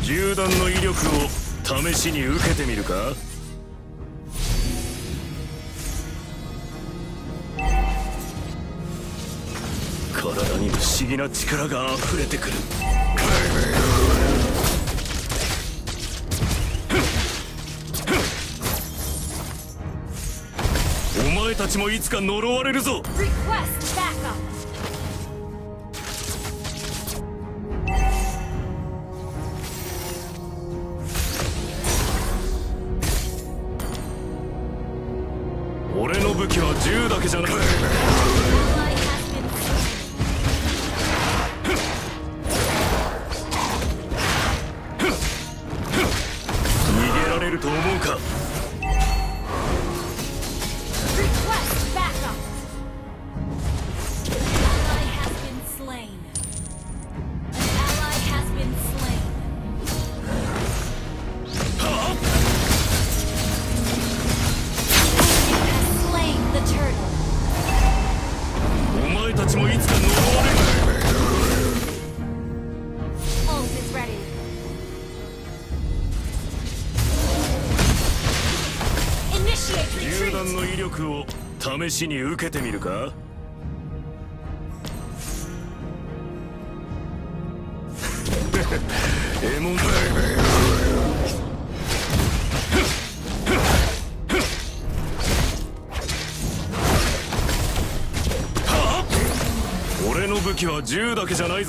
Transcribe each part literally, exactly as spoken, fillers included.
銃弾の威力を試しに受けてみるか。体に不思議な力が溢れてくる。お前たちもいつか呪われるぞ。俺の武器は銃だけじゃない。逃げられると思うか。お前たちもいつか呪われる。銃弾の威力を試しに受けてみるか。エモン俺の武器は銃だけじゃないぞ。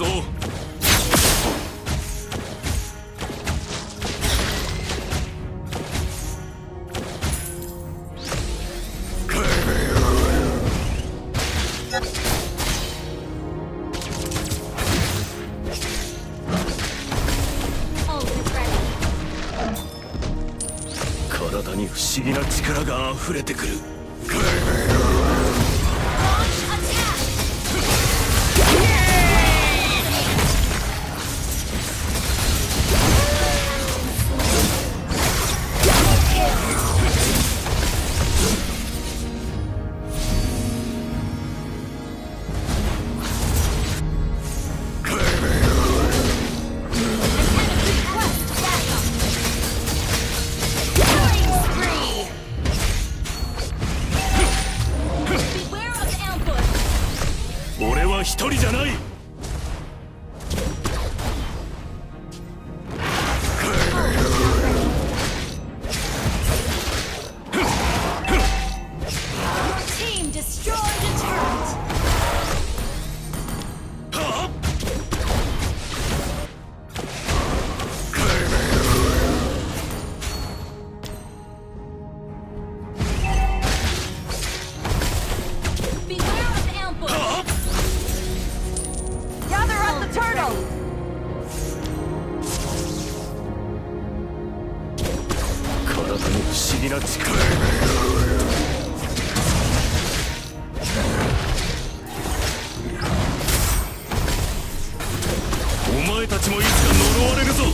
体に不思議な力が溢れてくる。俺は一人じゃない。体に不思議な力。お前たちもいつか呪われるぞ。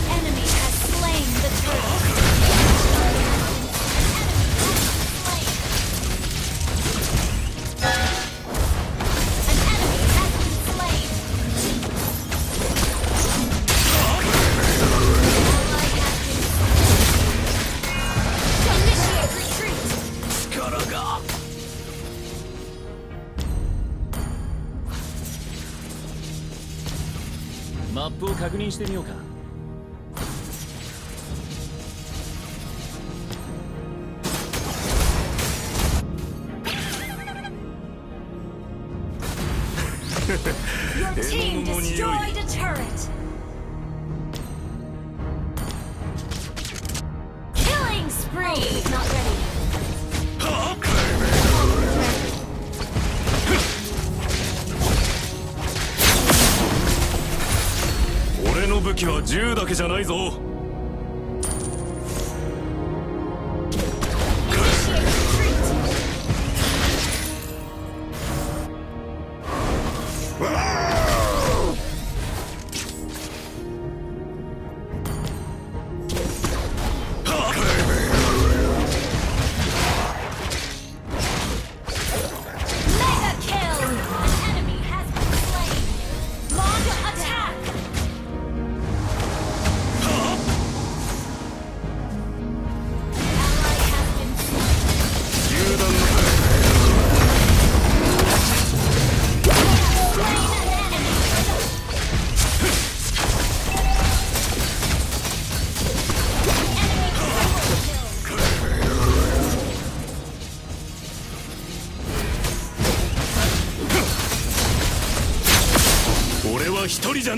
マップを確認してみようか。 獲物の匂い。俺の武器は銃だけじゃないぞ。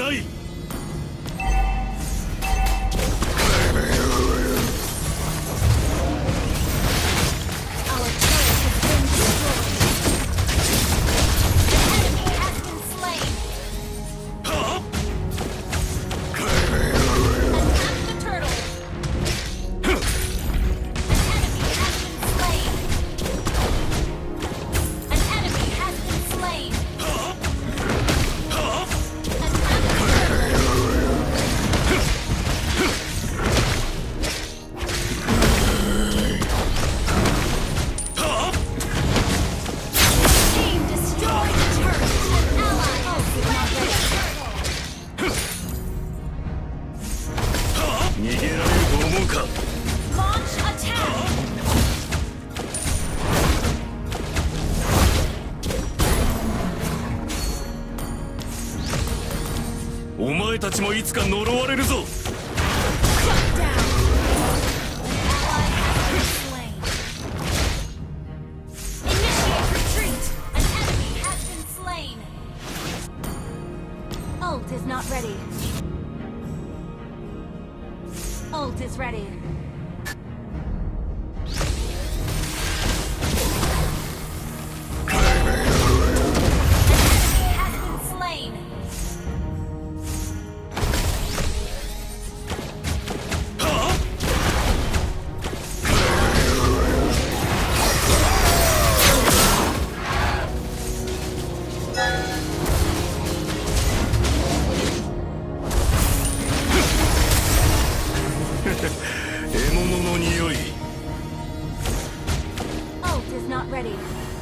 ない。お前たちもいつか呪われるぞ。 Ult is not ready. Ult is ready. Ult is not ready.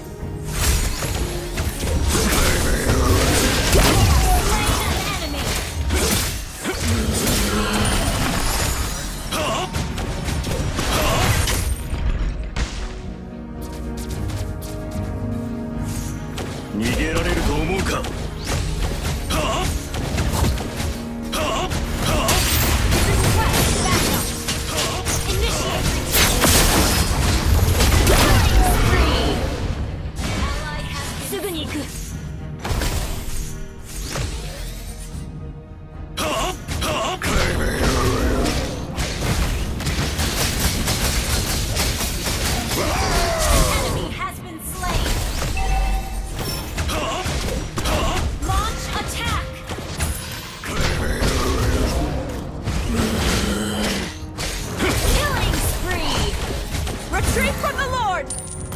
Retreat from the Lord!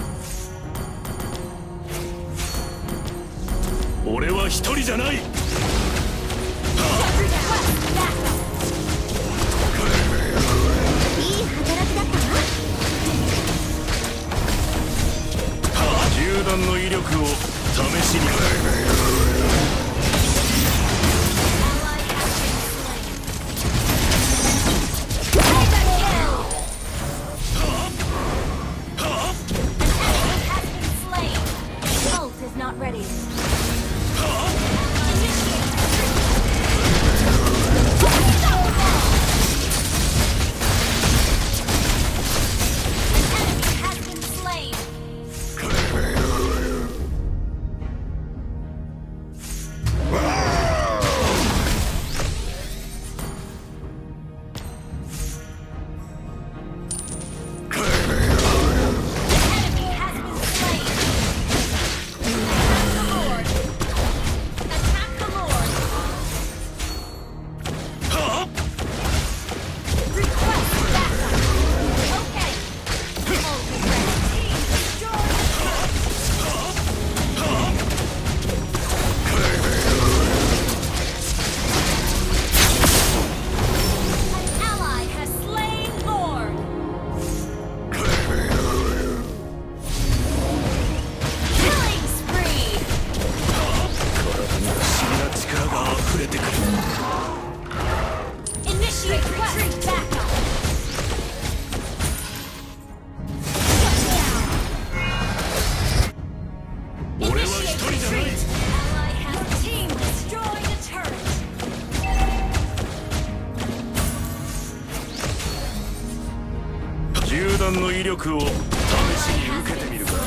俺は一人じゃない。いい働きだったな。銃弾の威力を試しに。 Not ready.銃弾の威力を試しに受けてみるか。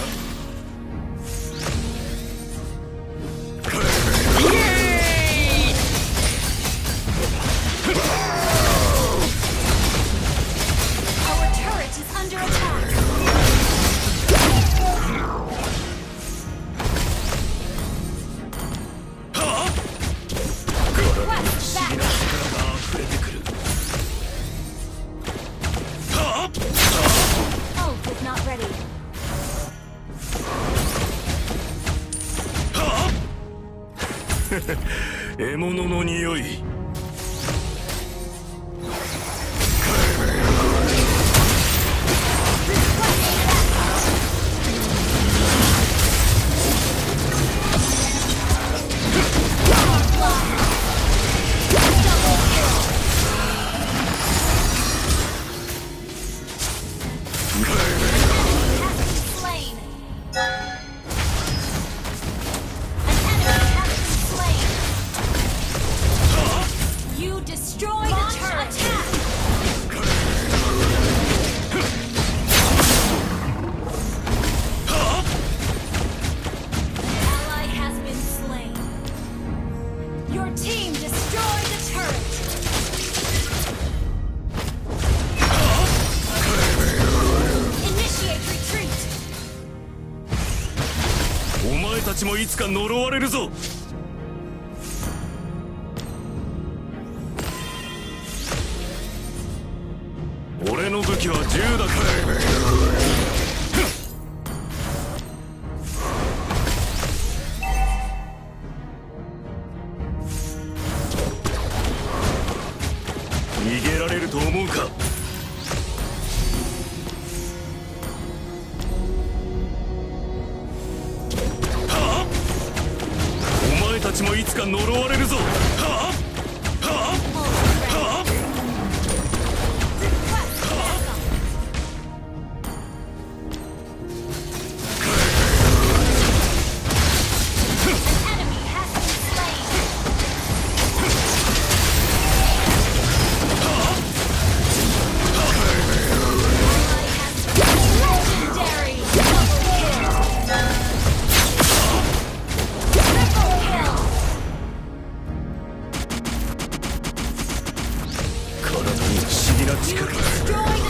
獲物の匂い。 Destroy the turret! Attack! Ally has been slain. Your team destroyed the turret. Initiate retreat. お前たちもいつか呪われるぞ。俺の武器は銃だから。逃げられると思うか。はあ、お前たちもいつか呪われるぞ。はあはあはあ。体に不思議な力。